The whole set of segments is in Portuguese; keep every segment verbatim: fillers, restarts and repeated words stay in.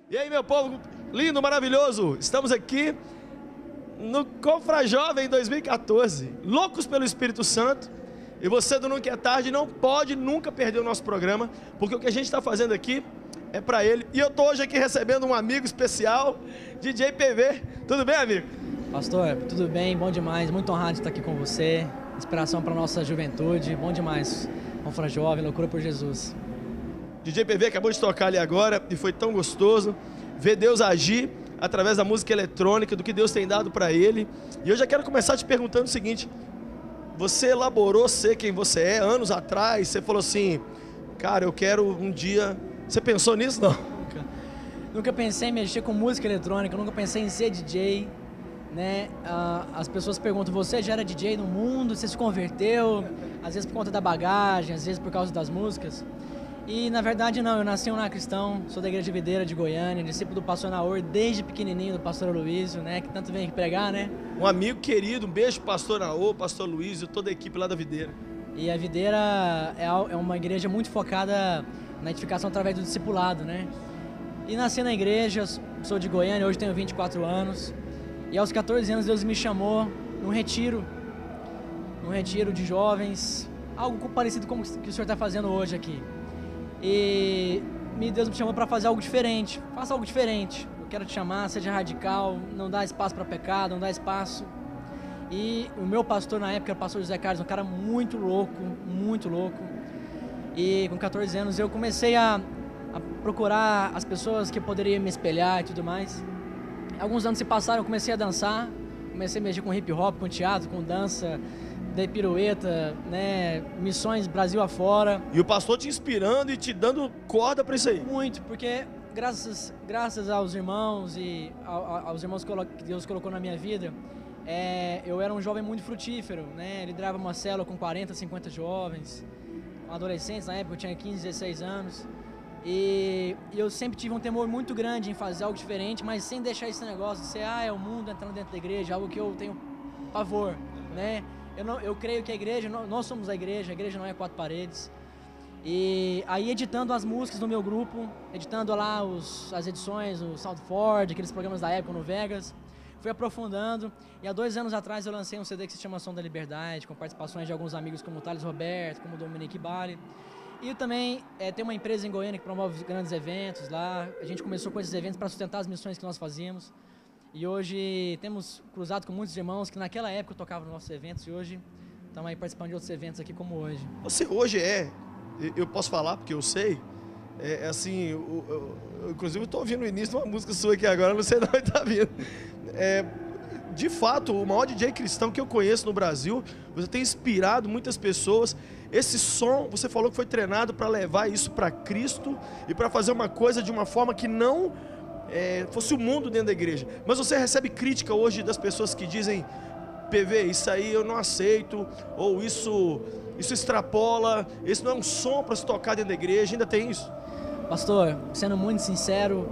E aí, meu povo lindo, maravilhoso, estamos aqui no Confra Jovem dois mil e quatorze, loucos pelo Espírito Santo. E você do Nunca é Tarde não pode nunca perder o nosso programa, porque o que a gente está fazendo aqui é para ele. E eu estou hoje aqui recebendo um amigo especial, D J P V. Tudo bem, amigo? Pastor, tudo bem, bom demais, muito honrado de estar aqui com você. Inspiração para a nossa juventude, bom demais. Confra Jovem, loucura por Jesus. D J P V acabou de tocar ali agora e foi tão gostoso ver Deus agir através da música eletrônica, do que Deus tem dado para ele. E eu já quero começar te perguntando o seguinte: você elaborou ser quem você é anos atrás? Você falou assim, cara, eu quero um dia... Você pensou nisso, não? Nunca, nunca pensei em mexer com música eletrônica, nunca pensei em ser D J, né? Ah, as pessoas perguntam, você já era D J no mundo, você se converteu? Às vezes por conta da bagagem, às vezes por causa das músicas. E na verdade não, eu nasci um lar cristão, sou da Igreja Videira de Goiânia, discípulo do pastor Naor desde pequenininho, do pastor Luísio, né, que tanto vem aqui pregar, né? Um amigo querido, um beijo pro pastor Naor, pastor Luísio, toda a equipe lá da Videira. E a Videira é uma igreja muito focada na edificação através do discipulado, né? E nasci na igreja, sou de Goiânia, hoje tenho vinte e quatro anos, e aos quatorze anos Deus me chamou num retiro, num retiro de jovens, algo parecido com o que o senhor está fazendo hoje aqui. E Deus me chamou para fazer algo diferente. Faça algo diferente. Eu quero te chamar, seja radical, não dá espaço para pecado, não dá espaço. E o meu pastor na época era o pastor José Carlos, um cara muito louco, muito louco. E com quatorze anos eu comecei a, a procurar as pessoas que eu poderia me espelhar e tudo mais. Alguns anos se passaram, eu comecei a dançar, comecei a mexer com hip hop, com teatro, com dança, de pirueta, né, missões Brasil afora. E o pastor te inspirando e te dando corda para isso aí? Muito, porque graças, graças aos irmãos e ao, aos irmãos que Deus colocou na minha vida, é, eu era um jovem muito frutífero, né, liderava uma célula com quarenta, cinquenta jovens, adolescentes, na época eu tinha quinze, dezesseis anos, e, e eu sempre tive um temor muito grande em fazer algo diferente, mas sem deixar esse negócio de ser, ah, é o mundo entrando dentro da igreja, algo que eu tenho pavor, né. Eu, não, eu creio que a igreja, nós somos a igreja, a igreja não é quatro paredes. E aí editando as músicas do meu grupo, editando lá os, as edições, o Soundford, aqueles programas da época no Vegas, fui aprofundando. E há dois anos atrás eu lancei um C D que se chama Som da Liberdade, com participações de alguns amigos como o Thales Roberto, como o Dominique Bali. E também é, tem uma empresa em Goiânia que promove grandes eventos lá. A gente começou com esses eventos para sustentar as missões que nós fazíamos. E hoje temos cruzado com muitos irmãos que naquela época tocavam nos nossos eventos e hoje estamos aí participando de outros eventos aqui como hoje. Você hoje é, eu posso falar porque eu sei, é, é assim, eu, eu, eu, inclusive eu estou ouvindo o início de uma música sua aqui agora, não sei de onde está vindo. É, de fato, o maior D J cristão que eu conheço no Brasil, você tem inspirado muitas pessoas. Esse som, você falou que foi treinado para levar isso para Cristo e para fazer uma coisa de uma forma que não... É, fosse o mundo dentro da igreja. Mas você recebe crítica hoje das pessoas que dizem, P V, isso aí eu não aceito, ou isso, isso extrapola, esse não é um som para se tocar dentro da igreja, ainda tem isso? Pastor, sendo muito sincero,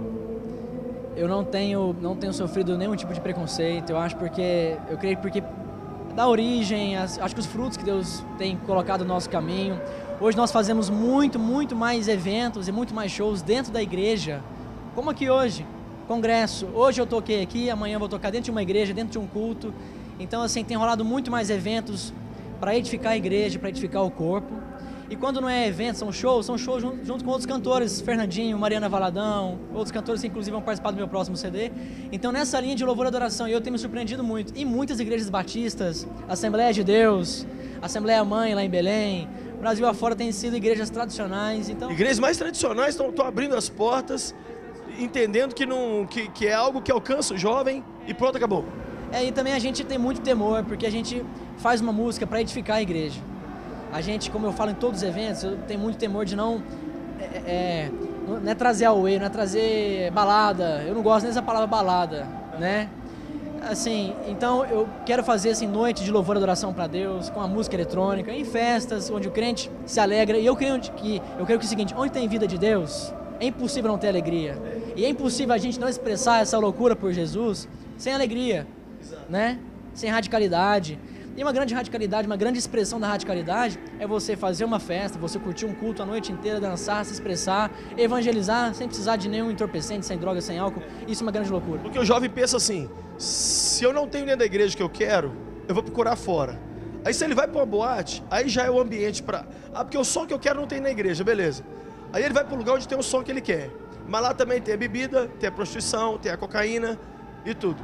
eu não tenho, não tenho sofrido nenhum tipo de preconceito, eu acho porque, eu creio porque da origem, as, acho que os frutos que Deus tem colocado no nosso caminho, hoje nós fazemos muito, muito mais eventos e muito mais shows dentro da igreja, como aqui hoje, congresso, hoje eu toquei aqui, amanhã eu vou tocar dentro de uma igreja, dentro de um culto, então assim, tem rolado muito mais eventos para edificar a igreja, para edificar o corpo, e quando não é evento, são shows, são shows junto, junto com outros cantores, Fernandinho, Mariana Valadão, outros cantores que inclusive vão participar do meu próximo C D, então nessa linha de louvor e adoração, eu tenho me surpreendido muito, e muitas igrejas batistas, Assembleia de Deus, Assembleia Mãe lá em Belém, Brasil afora tem sido igrejas tradicionais, então... Igrejas mais tradicionais estão abrindo as portas, entendendo que, não, que, que é algo que alcança o jovem e pronto, acabou. É, e também a gente tem muito temor, porque a gente faz uma música para edificar a igreja. A gente, como eu falo em todos os eventos, eu tenho muito temor de não... É, é, não é trazer away, não é trazer balada, eu não gosto nem dessa palavra balada, né? Assim, então eu quero fazer assim, noite de louvor e adoração para Deus, com a música eletrônica, em festas, onde o crente se alegra. E eu creio que, eu creio que é o seguinte, onde tem vida de Deus, é impossível não ter alegria. E é impossível a gente não expressar essa loucura por Jesus sem alegria, né? Sem radicalidade. E uma grande radicalidade, uma grande expressão da radicalidade é você fazer uma festa, você curtir um culto a noite inteira, dançar, se expressar, evangelizar, sem precisar de nenhum entorpecente, sem droga, sem álcool. Isso é uma grande loucura. Porque o jovem pensa assim, se eu não tenho dentro da igreja que eu quero, eu vou procurar fora. Aí se ele vai para uma boate, aí já é o ambiente para... Ah, porque o som que eu quero não tem na igreja, beleza. Aí ele vai para o lugar onde tem o som que ele quer. Mas lá também tem a bebida, tem a prostituição, tem a cocaína e tudo.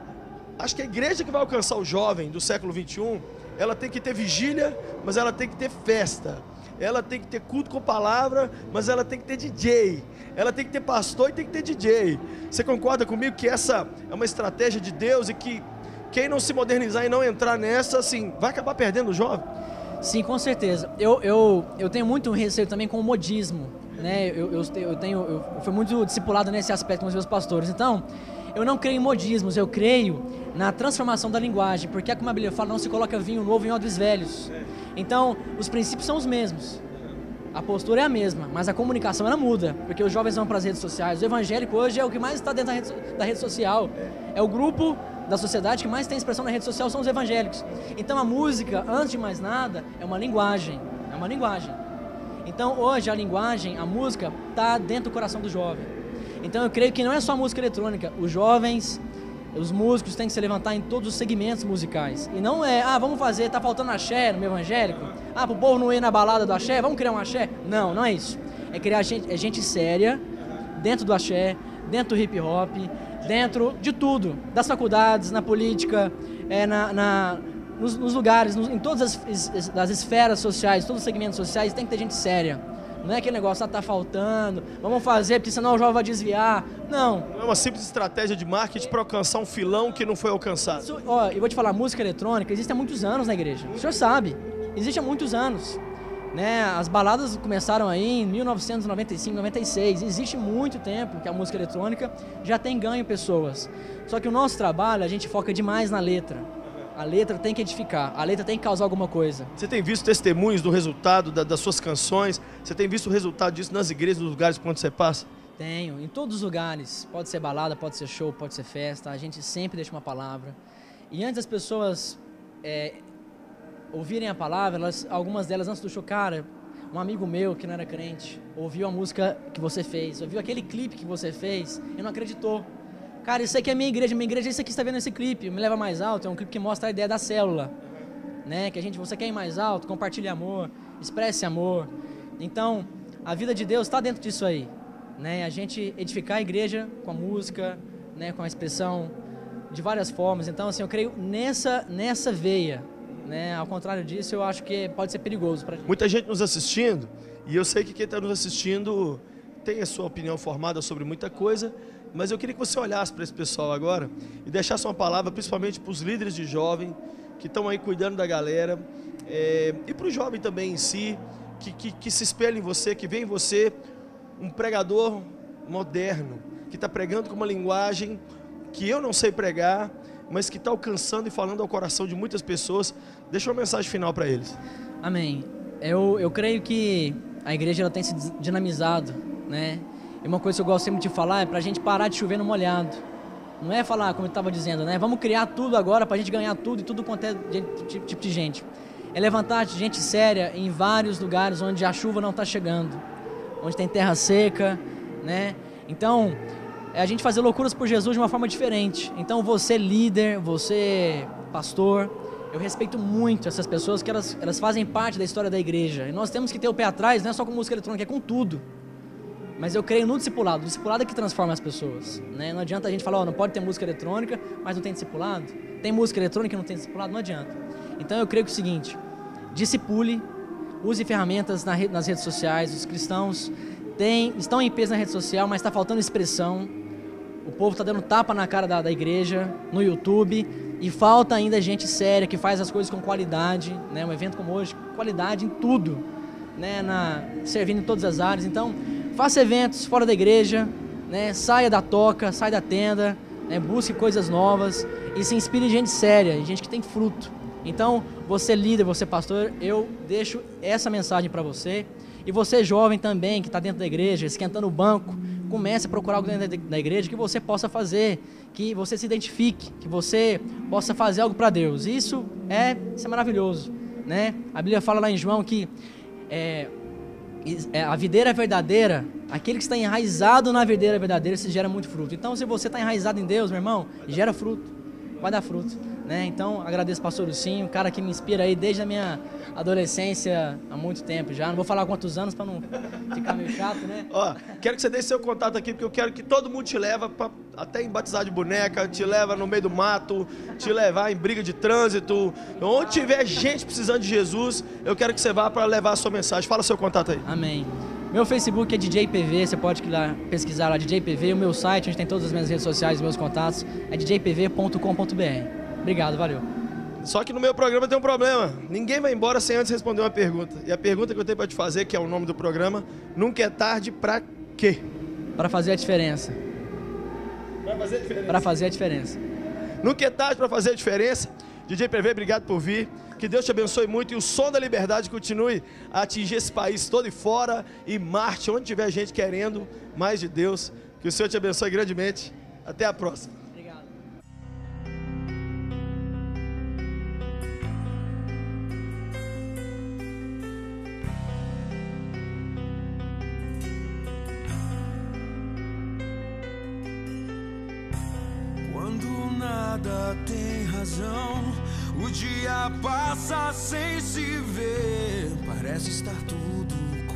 Acho que a igreja que vai alcançar o jovem do século vinte e um, ela tem que ter vigília, mas ela tem que ter festa. Ela tem que ter culto com palavra, mas ela tem que ter D J. Ela tem que ter pastor e tem que ter D J. Você concorda comigo que essa é uma estratégia de Deus e que quem não se modernizar e não entrar nessa, assim, vai acabar perdendo o jovem? Sim, com certeza. Eu, eu, eu tenho muito receio também com o modismo, né? Eu, eu, eu, tenho, eu fui muito discipulado nesse aspecto com os meus pastores. Então, eu não creio em modismos, eu creio na transformação da linguagem, porque como a Bíblia fala, não se coloca vinho novo em odres velhos. Então, os princípios são os mesmos. A postura é a mesma, mas a comunicação ela muda, porque os jovens vão para as redes sociais. O evangélico hoje é o que mais está dentro da rede, da rede social. É o grupo da sociedade que mais tem expressão na rede social, são os evangélicos. Então a música, antes de mais nada, é uma linguagem. É uma linguagem. Então hoje a linguagem, a música, está dentro do coração do jovem. Então eu creio que não é só a música eletrônica. Os jovens, os músicos têm que se levantar em todos os segmentos musicais. E não é, ah, vamos fazer, tá faltando axé no meio evangélico? Ah, pro povo não ir na balada do axé, vamos criar um axé? Não, não é isso. É criar gente, é gente séria, dentro do axé, dentro do hip hop, dentro de tudo. Das faculdades, na política, é, na, na, nos, nos lugares, nos, em todas as, as esferas sociais, todos os segmentos sociais, tem que ter gente séria. Não é aquele negócio, ah, tá faltando, vamos fazer, porque senão o jovem vai desviar. Não. Não é uma simples estratégia de marketing para alcançar um filão que não foi alcançado. Isso, ó, eu vou te falar, música eletrônica existe há muitos anos na igreja. O senhor sabe, existe há muitos anos. Né? As baladas começaram aí em mil novecentos e noventa e cinco, noventa e seis. Existe muito tempo que a música eletrônica já tem ganho pessoas. Só que o nosso trabalho, a gente foca demais na letra. A letra tem que edificar, a letra tem que causar alguma coisa. Você tem visto testemunhos do resultado da, das suas canções? Você tem visto o resultado disso nas igrejas, nos lugares por onde você passa? Tenho, em todos os lugares. Pode ser balada, pode ser show, pode ser festa. A gente sempre deixa uma palavra. E antes das pessoas é, ouvirem a palavra, elas, algumas delas antes do show, cara, um amigo meu que não era crente, ouviu a música que você fez, ouviu aquele clipe que você fez e não acreditou. Cara, isso aqui é minha igreja, minha igreja é isso aqui, você está vendo esse clipe, Me Leva Mais Alto, é um clipe que mostra a ideia da célula, né? Que a gente, você quer ir mais alto, compartilhe amor, expresse amor. Então, a vida de Deus está dentro disso aí, né? A gente edificar a igreja com a música, né? Com a expressão de várias formas. Então, assim, eu creio nessa, nessa veia, né? Ao contrário disso, eu acho que pode ser perigoso para a gente. Muita gente nos assistindo, e eu sei que quem está nos assistindo tem a sua opinião formada sobre muita coisa, mas eu queria que você olhasse para esse pessoal agora e deixasse uma palavra principalmente para os líderes de jovem que estão aí cuidando da galera, é, e para o jovem também em si, que, que, que se espelha em você, que vê em você um pregador moderno, que está pregando com uma linguagem que eu não sei pregar, mas que está alcançando e falando ao coração de muitas pessoas. Deixa uma mensagem final para eles. Amém. Eu, eu creio que a igreja ela tem se dinamizado, né? E uma coisa que eu gosto sempre de falar é para a gente parar de chover no molhado. Não é falar, como eu estava dizendo, né? Vamos criar tudo agora para a gente ganhar tudo e tudo quanto é tipo de gente. É levantar gente séria em vários lugares onde a chuva não está chegando, onde tem terra seca, né? Então, é a gente fazer loucuras por Jesus de uma forma diferente. Então, você líder, você pastor, eu respeito muito essas pessoas que elas, elas fazem parte da história da igreja. E nós temos que ter o pé atrás, não é só com música eletrônica, é com tudo. Mas eu creio no discipulado. O discipulado é que transforma as pessoas, né? Não adianta a gente falar, oh, não pode ter música eletrônica, mas não tem discipulado. Tem música eletrônica e não tem discipulado, não adianta. Então eu creio que é o seguinte, discipule, use ferramentas na rede, nas redes sociais. Os cristãos têm, estão em peso na rede social, mas está faltando expressão. O povo está dando tapa na cara da, da igreja, no YouTube, e falta ainda gente séria que faz as coisas com qualidade, né? Um evento como hoje, qualidade em tudo, né? Na, servindo em todas as áreas. Então, faça eventos fora da igreja, né? Saia da toca, saia da tenda, né? Busque coisas novas e se inspire em gente séria, gente que tem fruto. Então, você líder, você pastor, eu deixo essa mensagem para você. E você jovem também, que está dentro da igreja, esquentando o banco, comece a procurar algo dentro da igreja que você possa fazer, que você se identifique, que você possa fazer algo para Deus. Isso é, isso é maravilhoso, né? A Bíblia fala lá em João que é, a videira verdadeira, aquele que está enraizado na videira verdadeira, se gera muito fruto. Então, se você está enraizado em Deus, meu irmão, gera fruto, vai dar fruto, né? Então, agradeço ao pastor Lucinho, um cara que me inspira aí desde a minha adolescência, há muito tempo já. Não vou falar quantos anos para não ficar meio chato, né? Ó, quero que você deixe seu contato aqui, porque eu quero que todo mundo te leva pra, até em batizar de boneca, te leva no meio do mato, te levar em briga de trânsito. Onde tiver gente precisando de Jesus, eu quero que você vá para levar a sua mensagem. Fala seu contato aí. Amém. Meu Facebook é D J P V, você pode ir lá pesquisar lá D J P V. O meu site, onde tem todas as minhas redes sociais, meus contatos, é d j p v ponto com ponto b r. Obrigado, valeu. Só que no meu programa tem um problema. Ninguém vai embora sem antes responder uma pergunta. E a pergunta que eu tenho para te fazer, que é o nome do programa, nunca é tarde para quê? Para fazer a diferença. Para fazer a diferença. Para fazer a diferença. Nunca é tarde para fazer a diferença. D J P V, obrigado por vir. Que Deus te abençoe muito e o som da liberdade continue a atingir esse país todo e fora e Marte, onde tiver gente querendo mais de Deus. Que o Senhor te abençoe grandemente. Até a próxima. Obrigado. Quando nada tem razão, o dia passa sem se ver. Parece estar tudo